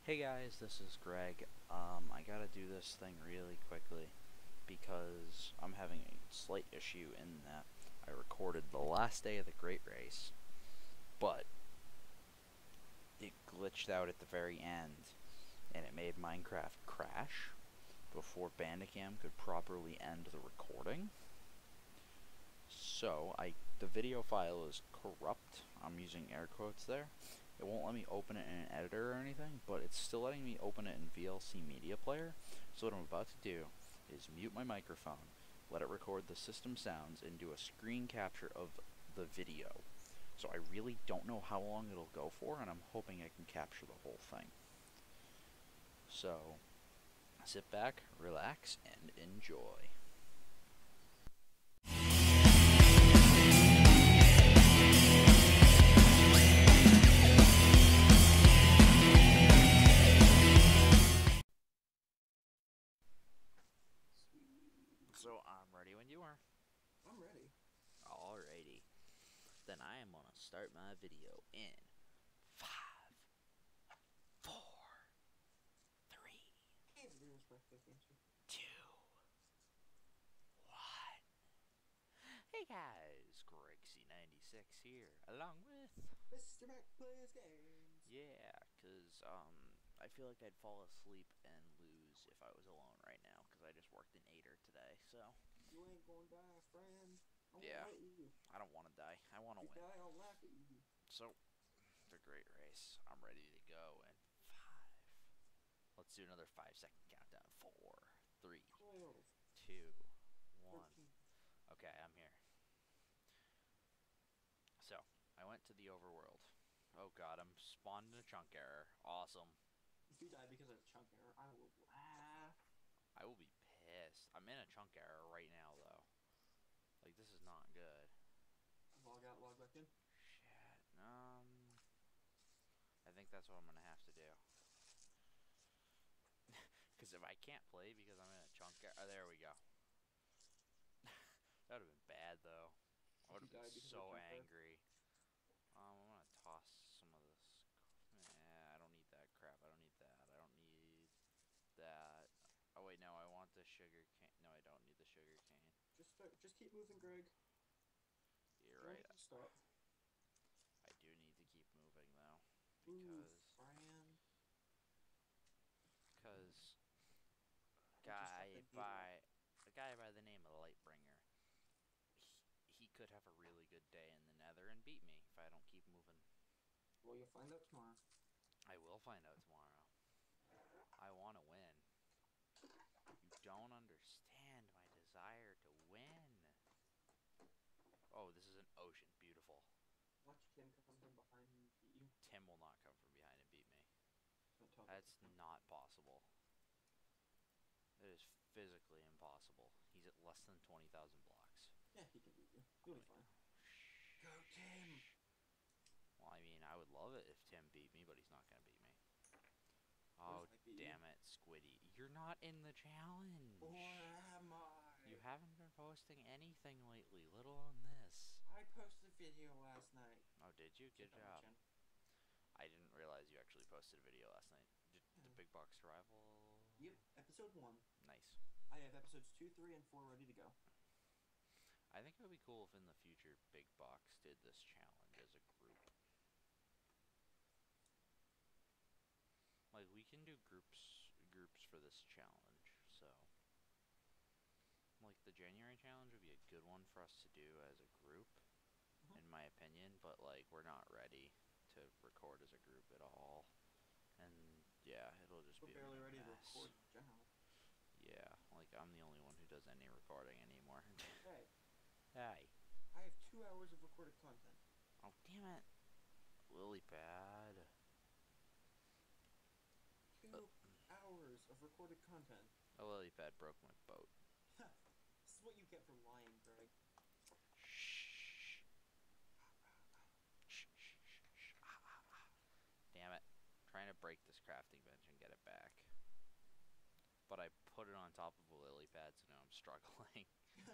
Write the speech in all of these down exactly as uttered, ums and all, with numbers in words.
Hey guys, this is Greg. Um, I gotta do this thing really quickly because I'm having a slight issue in that I recorded the last day of the Great Race, but it glitched out at the very end and it made Minecraft crash before Bandicam could properly end the recording. So, I the video file is corrupt. I'm using air quotes there. It won't let me open it in an editor or anything, but it's still letting me open it in V L C Media Player. So what I'm about to do is mute my microphone, let it record the system sounds, and do a screen capture of the video. So I really don't know how long it'll go for, and I'm hoping I can capture the whole thing. So, sit back, relax, and enjoy. So I'm ready when you are. I'm ready. Alrighty. Then I am gonna start my video in five, four, three, two, one. Hey guys, Greg C ninety-six here, along with Mister Mac Plays Games. Yeah, cause um I feel like I'd fall asleep and lose if I was alone right now, cause I just worked an eighter today. So You ain't gonna die, friend. I won't yeah, hurt you. I don't want to die. I want to If you win. die, I'll laugh at you. So the Great Race. I'm ready to go in five. Let's do another five second countdown. Four, three, twelve, two, one. thirteen. Okay, I'm here. So, I went to the overworld. Oh god, I'm spawned in a chunk error. Awesome. If you die because of a chunk error, I will laugh. I will be pissed. I'm in a chunk error right now, though. Like, this is not good. Log out, log back in. Shit. Um, I think that's what I'm gonna have to do. Because if I can't play because I'm in a chunk error... Oh, there we go. That would have been bad, though. I would have been so angry. Um, I'm gonna toss some of this. Nah, I don't need that crap. I don't need that. I don't need that. Oh wait, no, I want the sugar cane. No, I don't need the sugar cane. Just start, just keep moving, Greg. You're Don't right. stop. I do need to keep moving though, Move, because Brian. because guy by a guy by the name of Lightbringer, he, he could have a really good day in the Nether and beat me if I don't keep moving. Well, you'll find out tomorrow. I will find out tomorrow. I want to win. You don't understand my desire to win. Oh, this is an ocean. Beautiful. Watch Tim come from behind and beat you. Tim will not come from behind and beat me. Don't tell That's not possible. It is physically impossible. He's at less than twenty thousand blocks. Yeah, he can beat you. You'll be fine. Go, Tim! Well, I mean, I would love it if Tim beat me, but he's not going to beat me. Oh, damn it, Squiddy. You're not in the challenge. Or am I? You haven't been posting anything lately, let alone this. I posted a video last night. Oh, did you? Good job. I didn't realize you actually posted a video last night. Did Yeah. The Big Box Survival? Yep, episode one. Nice. I have episodes two, three, and four ready to go. I think it would be cool if in the future Big Box did this challenge as a group. Like, we can do groups groups for this challenge, so... Like, the January challenge would be a good one for us to do as a group, uh-huh. in my opinion, but, like, we're not ready to record as a group at all. And, yeah, it'll just we're be barely a ready mess. to record in general. Yeah, like, I'm the only one who does any recording anymore. Hey. Hey. I have two hours of recorded content. Oh, damn it. Lily pad. Two uh, hours of recorded content. A lily pad broke my boat. This is what you get for lying, Greg. Shh. Shh, shh, shh, shh. Ah, ah, ah. Damn it. I'm trying to break this crafting bench and get it back. But I put it on top of a lily pad, so now I'm struggling.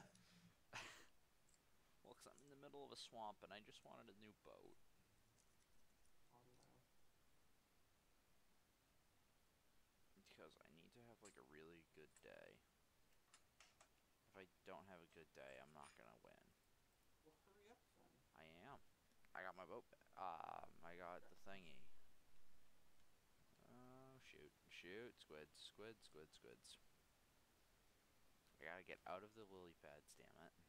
Well, because I'm in the middle of a swamp and I just wanted a new boat. good day. If I don't have a good day, I'm not gonna win. Well, hurry up, then. I am. I got my boat. Um, I got the thingy. Oh, shoot. Shoot. Squids, squids, squids, squids. I gotta get out of the lily pads, damn it.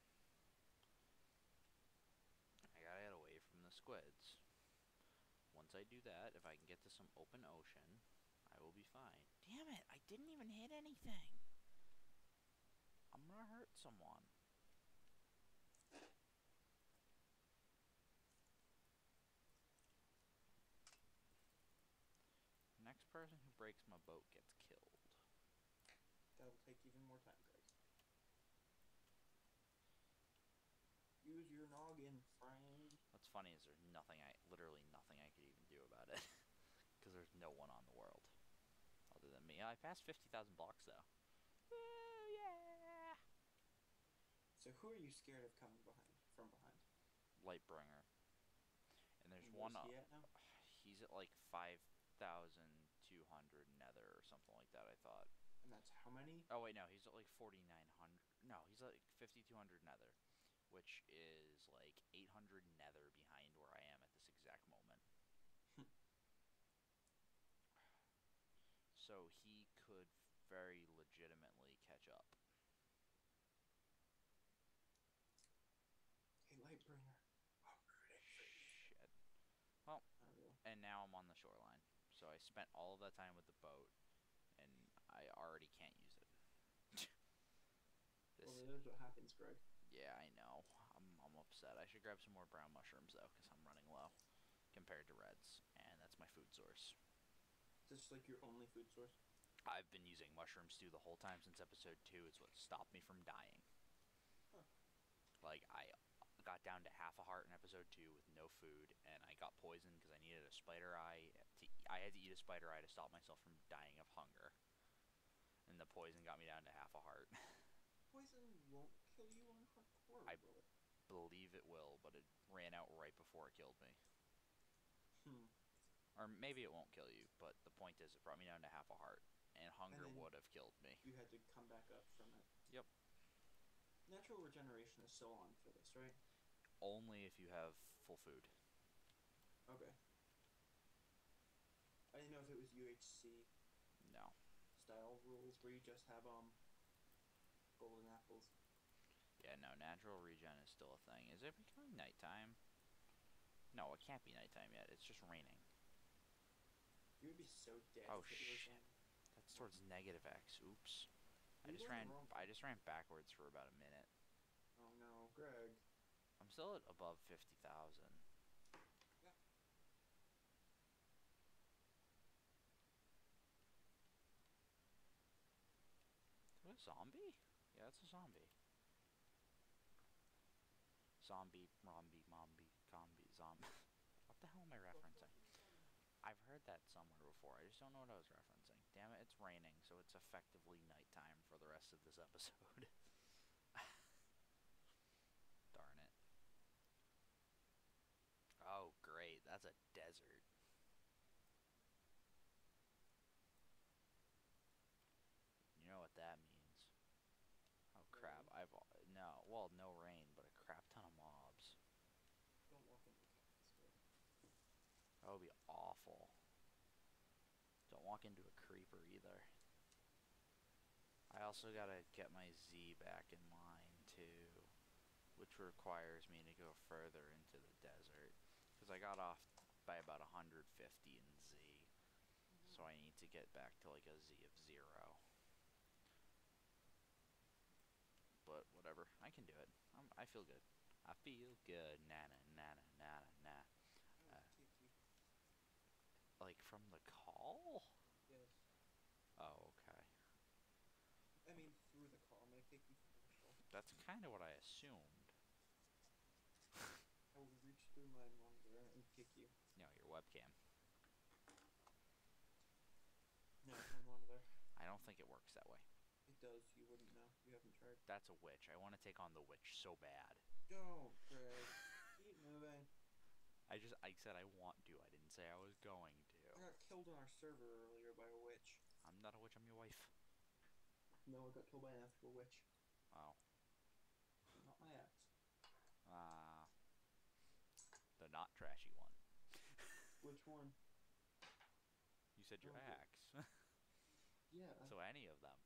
I gotta get away from the squids. Once I do that, if I can get to some open ocean, I will be fine. Damn it, I didn't even hit anything. I'm gonna hurt someone. Next person who breaks my boat gets killed. That'll take even more time, Greg. Use your noggin, friend. What's funny is there's nothing I, literally nothing I could even do about it. Because there's no one on the world. Other than me. I passed fifty thousand blocks though. Woo, yeah! So who are you scared of coming behind, from behind? Lightbringer. And there's And one, where's uh, he at now? he's at like five thousand two hundred nether or something like that, I thought. And that's how many? Oh wait, no, he's at like forty-nine hundred. No, he's at like fifty-two hundred nether, which is like eight hundred nether behind where I am at this exact moment. So he could very legitimately catch up. Hey, Lightbringer. I'm rooting for you. Shit. Well, Not really. and now I'm on the shoreline. So I spent all of that time with the boat, and I already can't use it. This, Well, that's what happens, Greg. yeah, I know. I'm, I'm upset. I should grab some more brown mushrooms, though, because I'm running low compared to reds, and that's my food source. Is this like your only food source? I've been using mushroom stew the whole time since episode two. It's what stopped me from dying. Huh. Like, I got down to half a heart in episode two with no food, and I got poisoned because I needed a spider eye. To, I had to eat a spider eye to stop myself from dying of hunger. And the poison got me down to half a heart. Poison won't kill you on hardcore, I will it? believe it will, but it ran out right before it killed me. Hmm. Or maybe it won't kill you, but the point is it brought me down to half a heart, and hunger And then would have killed me. You had to come back up from it. Yep. Natural regeneration is still on for this, right? Only if you have full food. Okay. I didn't know if it was U H C No. style rules where you just have um golden apples. Yeah, no, natural regen is still a thing. Is it becoming nighttime? No, it can't be nighttime yet. It's just raining. You would be so dead. Oh, if it was, shit. um, That's towards negative X. Oops. I You're just going ran. the wrong I just ran backwards for about a minute. Oh no, Greg. I'm still at above fifty thousand. Yeah. Is that a zombie? Yeah, that's a zombie. Zombie, rombi, mombi, combi, zombie. What the hell am I referencing? I've heard that somewhere before. I just don't know what I was referencing. Damn it, it's raining, so it's effectively nighttime for the rest of this episode. Darn it. Oh, great. That's a desert. You know what that means. Oh, crap. I've... No. Well, no rain, but a crap ton of mobs. Don't walk into the cactus, Greg. That would be awful. Don't walk into a creeper either. I also gotta get my Z back in line too, which requires me to go further into the desert, because I got off by about one hundred fifty in Z, mm-hmm. So I need to get back to like a Z of zero. But whatever, I can do it. I'm, I feel good. I feel good. Na na na na na na. Uh, like from the call? Yes. Oh, okay. I mean, through the call. I'm gonna kick you through the call. That's kind of what I assumed. I will reach through my monitor and kick you. No, your webcam. No, my monitor. I don't think it works that way. It does. You wouldn't know. You haven't tried. That's a witch. I want to take on the witch so bad. Don't, Greg. Keep moving. I just, I said I want to. I didn't say I was going I to. got killed on our server earlier by a witch. I'm not a witch. I'm your wife. No, I got killed by an ethical witch. Oh. Not my axe. Ah. Uh, the not trashy one. Which one? You said your Oh, axe. Yeah. So any of them.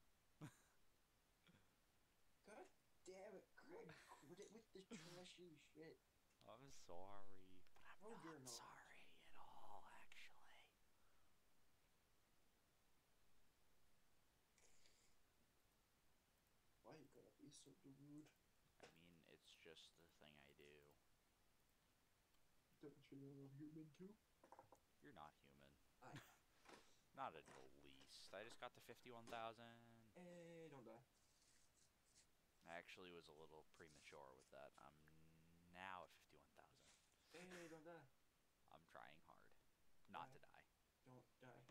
God damn it, Greg. Quit it with the trashy shit. I'm sorry. But I'm No, not, you're not sorry at all, actually. Why you gotta be so rude? I mean, it's just the thing I do. Don't you know I'm human too? You're not human. I Not in the least. I just got to fifty-one thousand. Hey, don't die. I actually was a little premature with that. I'm now at fifty-one thousand. Hey, don't die. I'm trying hard not Die. to die. Don't die.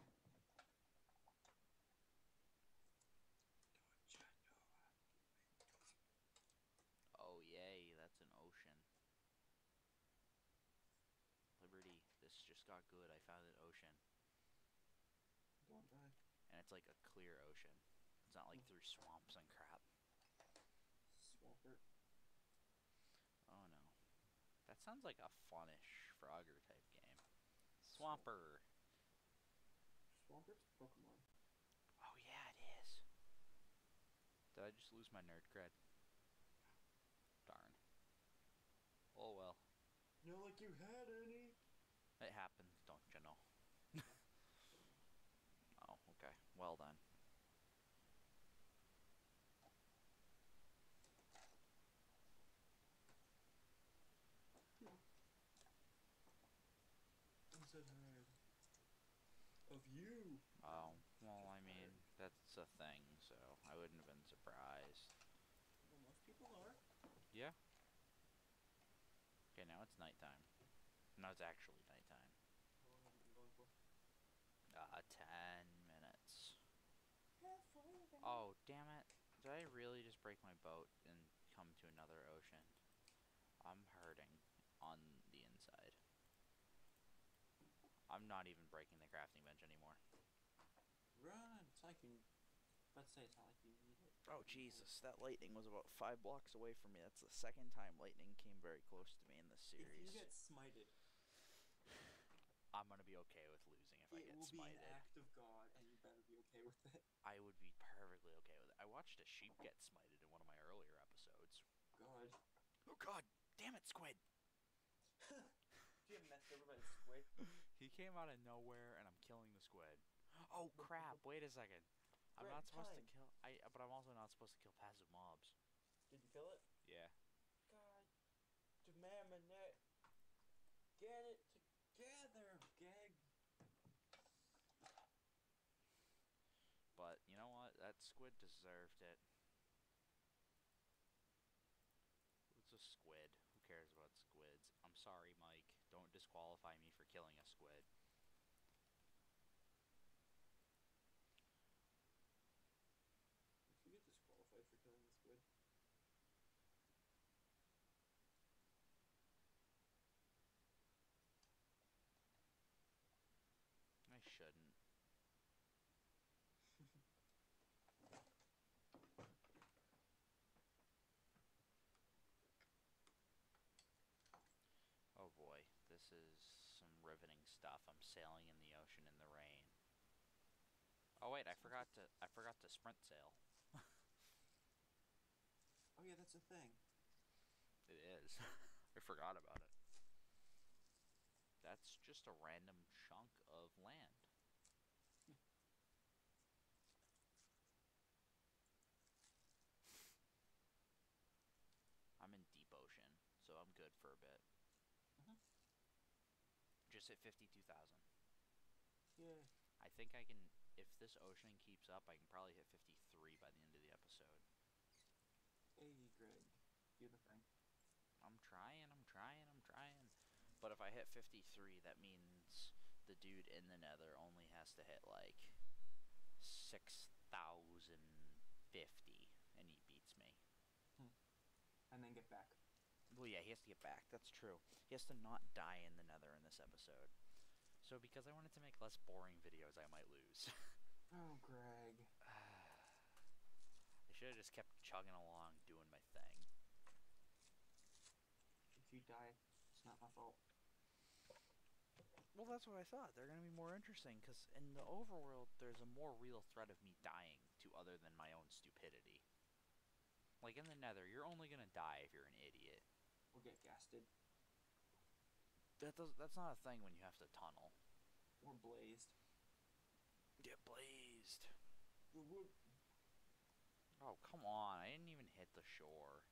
Don't you know I'm human too? Oh, yay, that's an ocean. Liberty, this just got good. I found an ocean. Don't die. And it's like a clear ocean. It's not like through swamps and crap. Swampert. Oh no. That sounds like a funnish Frogger type game. Swamper. Swampert's Pokemon. Oh yeah, it is. Did I just lose my nerd cred? Darn. Oh well. Not like you had any. It happens, don't you know? Oh, okay. Well then. I'm so tired of you. Oh, well, I mean, that's a thing, so I wouldn't have been surprised. Well, most people are. Yeah. Okay, now it's nighttime. Now it's actually nighttime. How long have you been going for? Uh, ten minutes. Have fun, baby. Oh, damn it. Did I really just break my boat and come to another ocean? I'm hurting on the inside. I'm not even breaking the crafting bench anymore. Run! It's like you. Let's say it's not like you need it. Oh, Jesus. That lightning was about five blocks away from me. That's the second time lightning came very close to me in this series. If you get smited, I'm gonna be okay with losing if I it get will smited. be an act of God, and you better be okay with it. I would be perfectly okay with it. I watched a sheep get smited in one of my earlier episodes. God. Oh god, damn it, Squid! Did you get messed over by the squid? He came out of nowhere and I'm killing the squid. Oh crap, wait a second. I'm Greg, not supposed time. to kill I but I'm also not supposed to kill passive mobs. Did you kill it? Yeah. God. Damn it. Get it together, Gag. But you know what? That squid deserved it. It's a squid. Who cares about squids? I'm sorry, Mike. Don't disqualify me for killing a squid. If you get disqualified for killing the squid. I shouldn't. Oh boy, this is some riveting stuff. I'm sailing in the ocean in the rain. Oh wait, I forgot to I forgot to sprint sail. Oh yeah, that's a thing. It is. I forgot about it. That's just a random chunk of land. I'm in deep ocean, so I'm good for a bit. Uh-huh. Just hit fifty-two thousand. Yeah. I think I can, if this ocean keeps up, I can probably hit fifty-three by the end of the episode. Hey, Greg. Do the thing. I'm trying, I'm trying, I'm trying. But if I hit fifty-three, that means the dude in the nether only has to hit like six thousand fifty, and he beats me. Hmm. And then get back. Well, yeah, he has to get back. That's true. He has to not die in the nether in this episode. So because I wanted to make less boring videos, I might lose. Oh, Greg. should have just kept chugging along, doing my thing. If you die, it's not my fault. Well, that's what I thought. They're going to be more interesting, because in the overworld, there's a more real threat of me dying to other than my own stupidity. Like in the nether, you're only going to die if you're an idiot. Or get gasted. That does, that's not a thing when you have to tunnel. Or blazed. Get blazed. Whoop. Oh, come on. I didn't even hit the shore.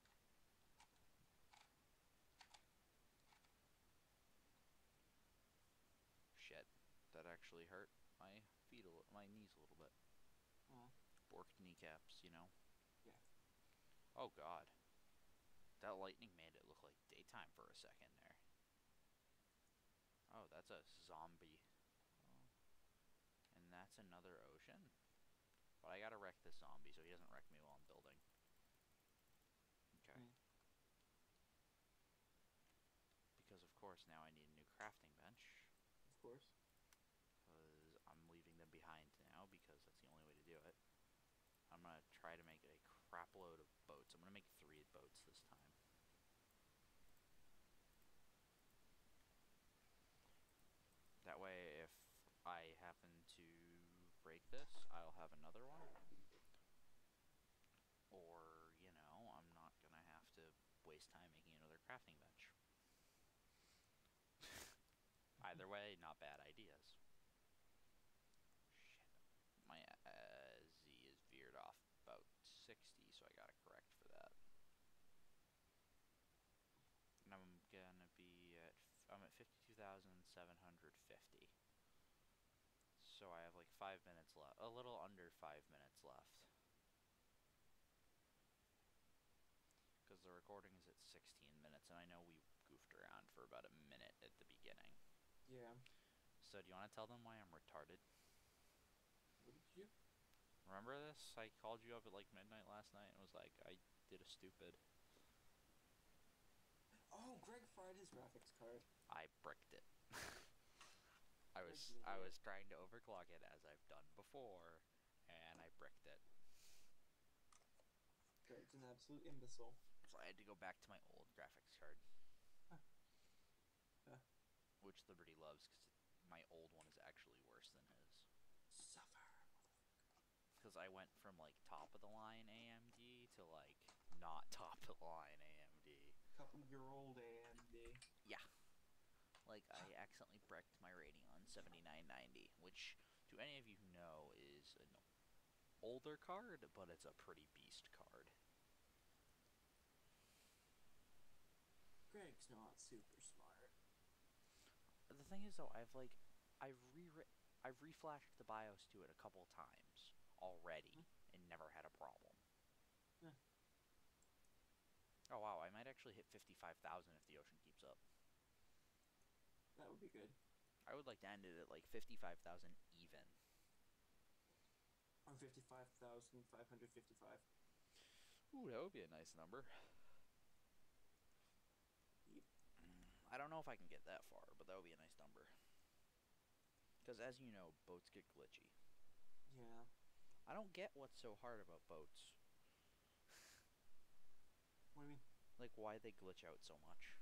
Shit. That actually hurt my feet, a my knees a little bit. Uh, Borked kneecaps, you know? yeah. Oh, God. That lightning made it look like daytime for a second there. Oh, that's a zombie. Oh. And that's another ocean. But I gotta wreck this zombie so he doesn't wreck me while I'm building. Okay. Mm. Because, of course, now I need a new crafting bench. Of course. Because I'm leaving them behind now because that's the only way to do it. I'm gonna try to make a crap load of boats. I'm gonna make three boats this time. That way, if I happen to break this, I'll have another one. Or, you know, I'm not gonna have to waste time making another crafting bench. Either way, not bad ideas. Shit. My uh, Z is veered off about sixty, so I gotta correct for that. And I'm gonna be at, I'm at fifty-two thousand seven hundred fifty. So I have like five minutes left, a little under five minutes left. Because the recording is at sixteen minutes, and I know we goofed around for about a minute at the beginning. Yeah. So do you want to tell them why I'm retarded? What did you do? Remember this? I called you up at like midnight last night and was like, I did a stupid. Oh, Greg fried his graphics card. I bricked it. I was Greg's an I idiot. was trying to overclock it as I've done before, and I bricked it. Greg's an absolute imbecile. So I had to go back to my old graphics card. Huh. Huh. Which Liberty loves, because my old one is actually worse than his. Suffer. Because I went from like top of the line A M D to like not top of the line A M D. Couple year old A M D. Yeah. Like I accidentally bricked my Radeon seventy-nine ninety, which to any of you who know is an older card, but it's a pretty beast card. Greg's not super smart. The thing is though, I've like I've re I've reflashed the BIOS to it a couple times already Hmm. and never had a problem. Yeah. Oh wow, I might actually hit fifty-five thousand if the ocean keeps up. That would be good. I would like to end it at like fifty-five thousand even. On fifty-five thousand five hundred fifty-five. Ooh, that would be a nice number. Yep. I don't know if I can get that far, but that would be a nice number. Because as you know, boats get glitchy. Yeah. I don't get what's so hard about boats. What do you mean? Like, why they glitch out so much.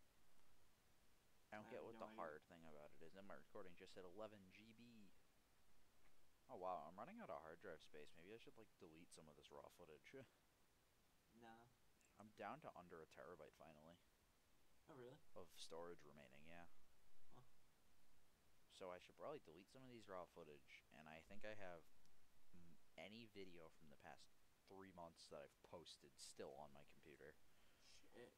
I don't I get have what no the idea. hard thing about it is. And my recording just hit eleven G B. Oh wow, I'm running out of hard drive space. Maybe I should, like, delete some of this raw footage. Nah. I'm down to under a terabyte, finally, Oh, really? of storage remaining, yeah. Huh. So I should probably delete some of these raw footage, and I think I have mm, any video from the past three months that I've posted still on my computer. Shit.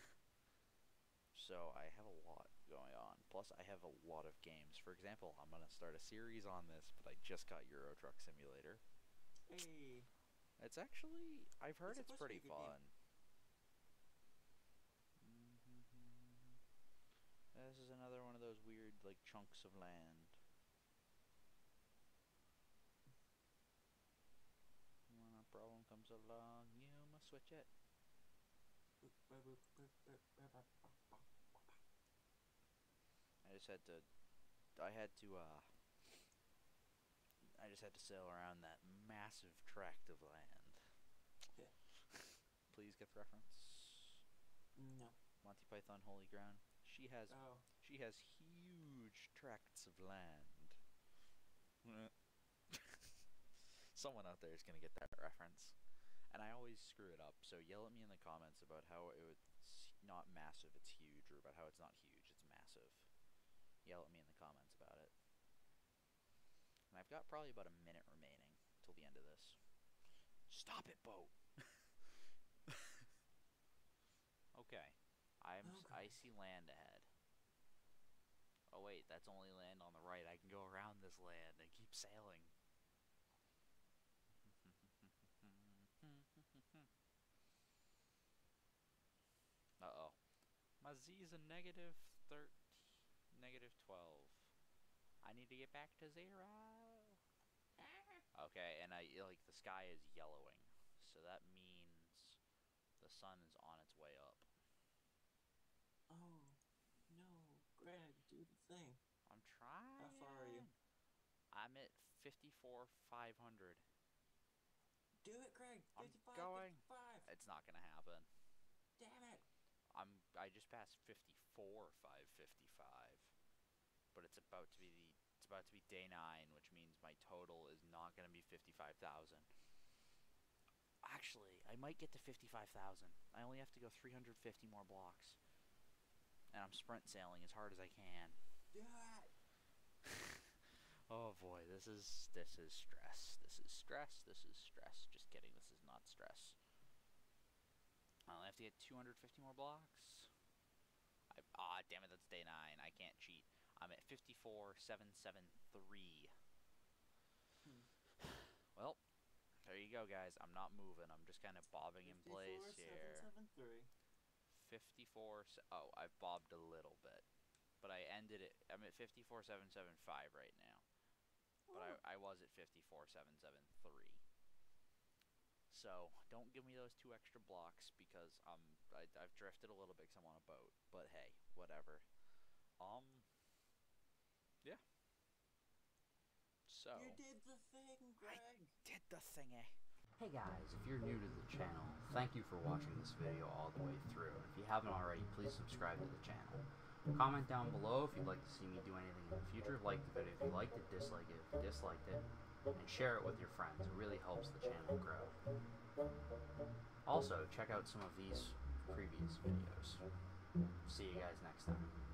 So I have a lot going on. Plus, I have a lot of games. For example, I'm gonna start a series on this, but I just got Euro Truck Simulator. Hey. It's actually, I've heard It's it's, supposed to be pretty a good game. fun. This is another one of those weird, like, chunks of land. When a problem comes along, you must switch it. I just had to, I had to, uh, I just had to sail around that massive tract of land. please get the reference? No. Monty Python Holy Ground. She has Oh. she has huge tracts of land. Someone out there is gonna get that reference. And I always screw it up, so yell at me in the comments about how it's not massive, it's huge, or about how it's not huge, it's massive. Yell at me in the comments about it. And I've got probably about a minute remaining till the end of this. Stop it, boat! Okay. I'm Oh, s I see land ahead. Oh wait, that's only land on the right. I can go around this land and keep sailing. Uh-oh. My Z's a negative thirteen, negative twelve. I need to get back to zero. Okay, and I like the sky is yellowing, so that means the sun is on its way up. Oh, no. Greg, do the thing. I'm trying. How far are you? I'm at fifty-four five hundred. Do it, Greg. I'm fifty-five, going. fifty-five. It's not gonna happen. Damn it. I'm. I just passed fifty-four five fifty-five, but it's about to be the. It's about to be day nine, which means my total is not gonna be fifty-five thousand. Actually, I might get to fifty-five thousand. I only have to go three hundred fifty more blocks, and I'm sprint sailing as hard as I can. Do it. Oh boy, this is this is stress. This is stress. This is stress. Just kidding. This is not stress. I only have to get two hundred fifty more blocks. I, ah, damn it, that's day nine. I can't cheat. I'm at fifty-four seven seventy-three. Hmm. Well, there you go, guys. I'm not moving. I'm just kind of bobbing in place here. fifty-four seven seventy-three. fifty-four. Oh, I've bobbed a little bit, but I ended it. I'm at fifty-four seven seventy-five right now, but Oh. I I was at fifty-four seven seventy-three. So don't give me those two extra blocks because um I, I've drifted a little bit because I'm on a boat. But hey, whatever. Um. Yeah. So. You did the thing, Greg. I did the thingy. Hey guys, if you're new to the channel, thank you for watching this video all the way through. If you haven't already, please subscribe to the channel. Comment down below if you'd like to see me do anything in the future. Like the video if you liked it, dislike it if you disliked it, and share it with your friends. It really helps the channel grow. Also, check out some of these previous videos. See you guys next time.